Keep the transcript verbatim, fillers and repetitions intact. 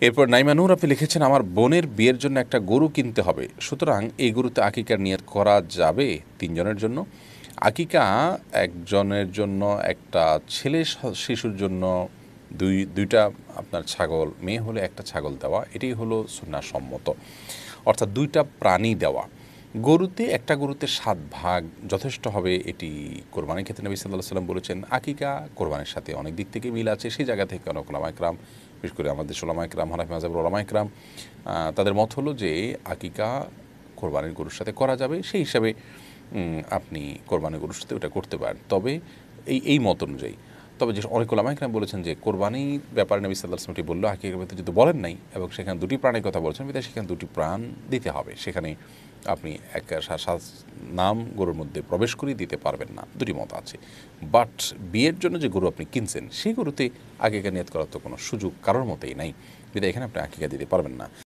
এরপর নাইমা নূর আপনি লিখেছেন, আমার বোনের বিয়ের জন্য একটা গরু কিনতে হবে, সুতরাং এই গরুতে আকিকার নিয়ত করা যাবে তিনজনের জন্য? আকিকা একজনের জন্য, একটা ছেলে শিশুর জন্য দুই দুইটা আপনার ছাগল, মেয়ে হলে একটা ছাগল দেওয়া, এটাই হলো সুন্নাহ সম্মত, অর্থাৎ দুইটা প্রাণী দেওয়া। গরুতে একটা গরুতে সাত ভাগ যথেষ্ট হবে, এটি কোরবানির ক্ষেত্রে নবী সাল্লাল্লাহু আলাইহি ওয়াসাল্লাম বলেছেন। আকিকা কোরবানির সাথে অনেক দিক থেকে মিল আছে, সেই জায়গা থেকে অনেক ওলামা ইকরাম, বিশেষ করে আমাদের ওলামা ইকরাম, হানাফি মাযহাবের ওলামা ইকরাম, তাদের মত হলো যে আকিকা কোরবানির গরুর সাথে করা যাবে, সেই হিসাবে আপনি কোরবানির গরুর সাথে ওটা করতে পারেন। তবে এই এই মত অনুযায়ী, তবে যে অনেক ওলামা ইকরাম বলেছেন যে কোরবানির ব্যাপারে নবী সাল্লাল্লাহু আলাইহি ওয়াসাল্লাম এটি বললো, আকিকার ব্যাপারে যদি বলেন নাই এবং সেখানে দুটি প্রাণের কথা বলছেন, বিধায় সেখানে দুটি প্রাণ দিতে হবে, সেখানে আপনি এক নাম গরুর মধ্যে প্রবেশ করিয়ে দিতে পারবেন না, দুটি মত আছে। বাট বিয়ের জন্য যে গরু আপনি কিনছেন, সেই গরুতে আকিকা নিয়ত করার তো কোনো সুযোগ কারোর মতেই নাই, বিধায় এখানে আপনি আকিকা দিতে পারবেন না।